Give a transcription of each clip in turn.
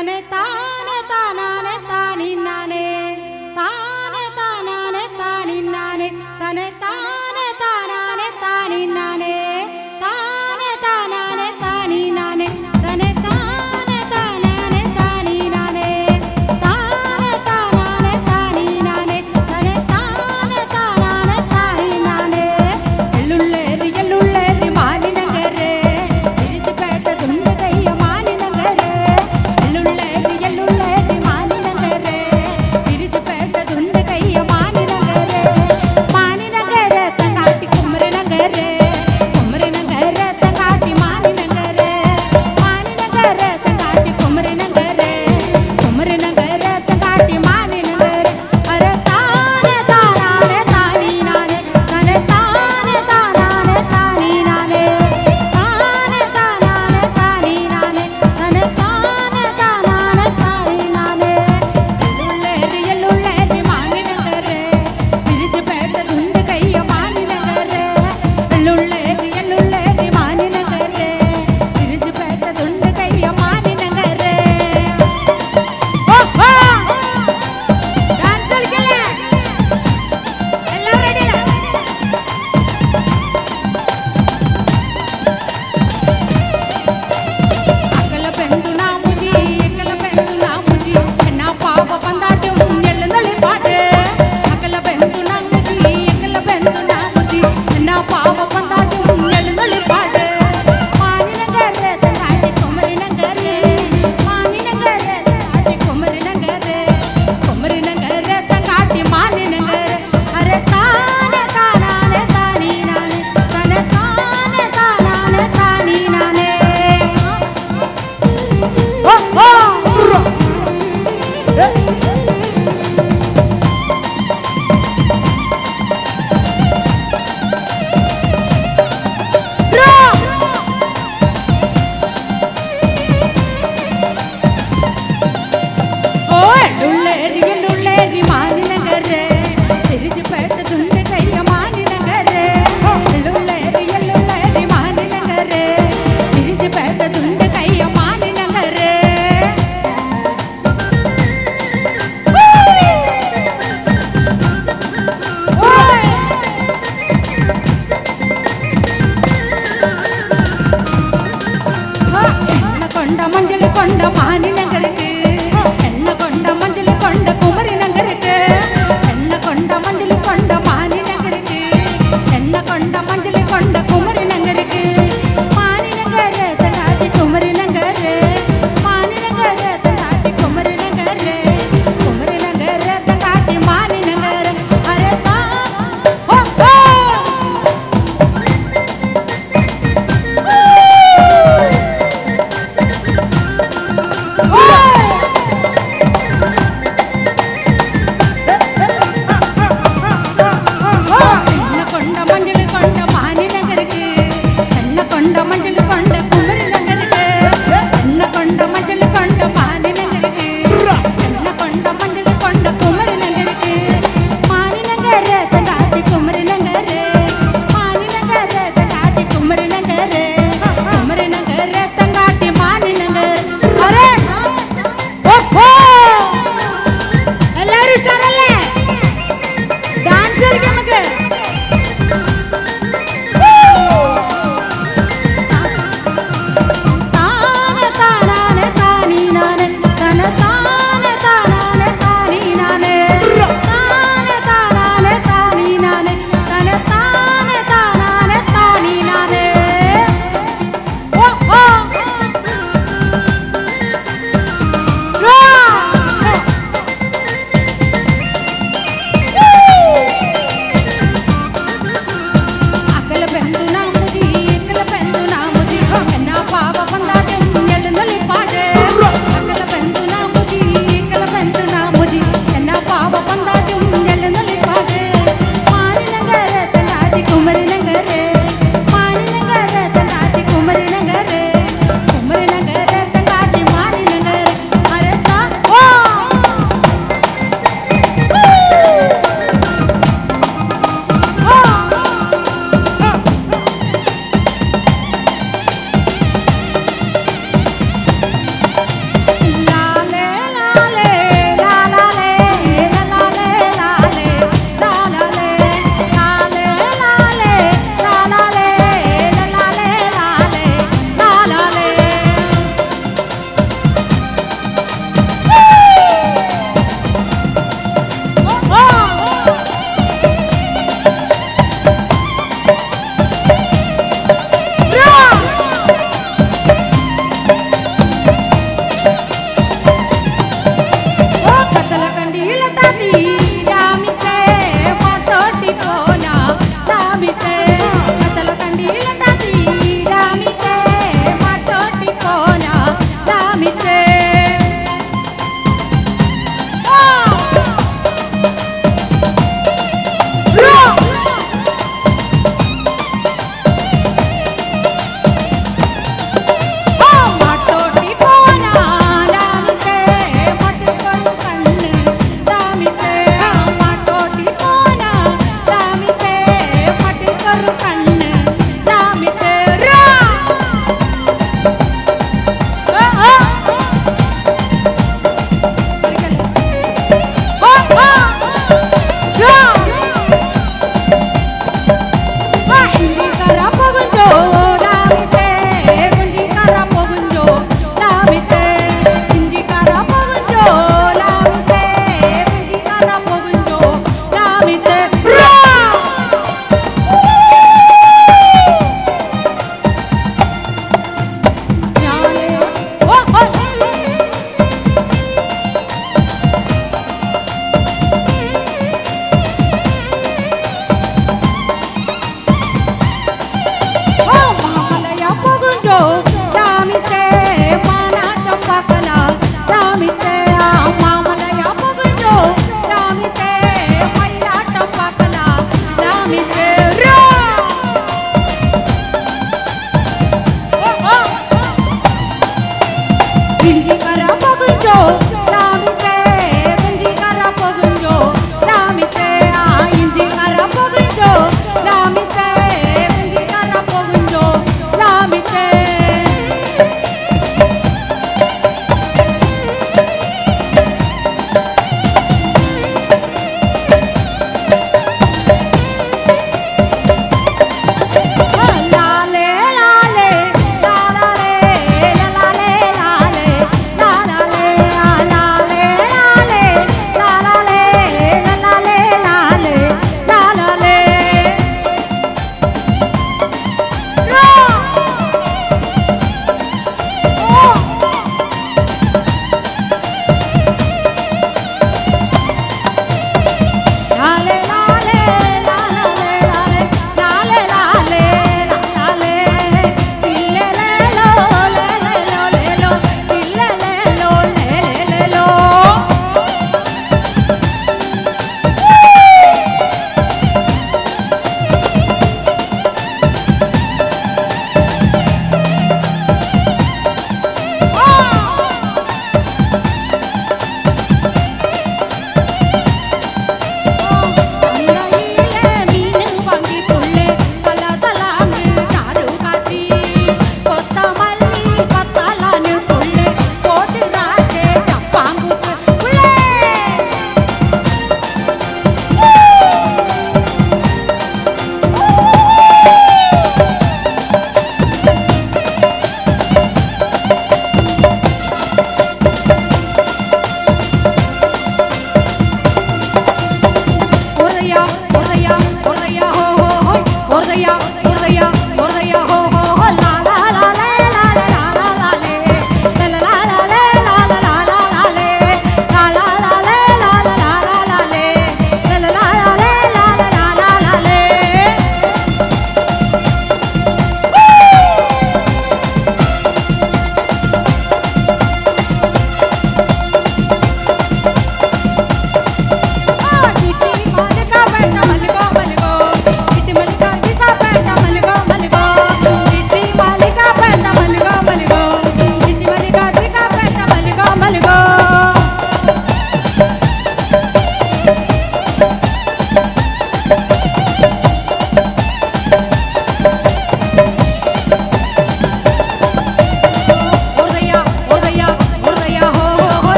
തനെ താനെ താനാനെ താനിന്നാനെ താനെ താനാനെ താനിന്നാനെ തനെ താനെ താനാനെ താനിന്നാനെ താനെ താനാനെ താനിന്നാനെ തനെ താനെ താനാനെ താനിന്നാനെ താനെ താനാനെ താനിന്നാനെ തനെ താനെ താനാനെ താനിന്നാനെ എള്ളുള്ളേരി എള്ളുള്ളേരി മാനിനഗരെ തിരിച്ചുപേട്ട തുണ്ടകയ്യ മാനിനഗരെ എള്ളുള്ളേരി എള്ളുള്ളേരി മാനിനഗരെ തിരിച്ചുപേട്ട തുണ്ടകയ്യ മാനിനഗരെ മാനിനഗരെ തങ്കാട്ടി കുമരനഗരെ കുമരനഗരെ തങ്കാട്ടി മാനിനഗരെ മാനിനഗരെ തങ്കാട്ടി കുമരനഗരെ കുമരനഗരെ തങ്കാട്ടി മാനിനഗരെ അരെ താനെ താനാനെ താനിനാനെ തനെ താനെ താനാനെ താനിനാനെ താനെ താനാനെ താനിനാനെ തനെ താനെ താനാനെ താനിനാനെ എള്ളുള്ളേരി എള്ളുള്ളേരി മാനിനഗരെ തിരിച്ചുപേട്ട തുണ്ടകയ്യ മാനിനഗരെ എള്ളുള്ളേരി എള്ളുള്ളേരി മാനിനഗരെ തിരിച്ചുപേട്ട തുണ്ടകയ്യ മാനിനഗരെ ഓഹോ ഡാൻസ് കളിക്കല്ലേ എല്ലാവരും റെഡിയല്ലേ അകല പെന്തുണാമുജി അകല പെന്തുണാമുജി എന്നാ പാവ പന്താട്ടും എള്ളുന്നളി പാട്ട് അകല പെന്തുണാമുജി അകല പെന്തുണാമുജി എന്നാ പാവ പന്താട്ടും എള്ളുന്നളി പാട്ട് മാനിനഗരെ തങ്കാട്ടി കുമരനഗരെ മാനിനഗരെ തങ്കാട്ടി കുമരനഗരെ കുമരനഗരെ തങ്കാട്ടി മാനിനഗരെ അരെ താനെ താനാനെ താനിനാനെ തനെ താനെ താനാനെ താനിനാനെ ഓഹോ എള്ളുള്ളേരി എള്ളുള്ളേരി മാനിനഗരെ തിരിച്ചുപേട്ട തുണ്ടകയ്യ മാനിനഗരെ എള്ളുള്ളേരി എള്ളുള്ളേരി മാനിനഗരെ തിരിച്ചുപേട്ട തുണ്ടകയ്യ മാനിനഗരെ എണ്ണ കൊണ്ട മഞ്ചളി കൊണ്ട മാനിനഗരക്ക് എണ്ണ കൊണ്ട മഞ്ചളി കൊണ്ട കുമരനഗരക്ക് എണ്ണ കൊണ്ട മഞ്ചളി കൊണ്ട മാനിനഗരക്ക് എണ്ണ കൊണ്ട മഞ്ചളി കൊണ്ട കുമരനഗരക്ക് മാനിനഗരെ തങ്കാട്ടി കുമരനഗരെ മാനിനഗരെ തങ്കാട്ടി കുമരനഗരെ കുമരനഗരെ തങ്കാട്ടി മാനിനഗരെ അരെ താ ഹോ ഹോ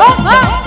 ஓ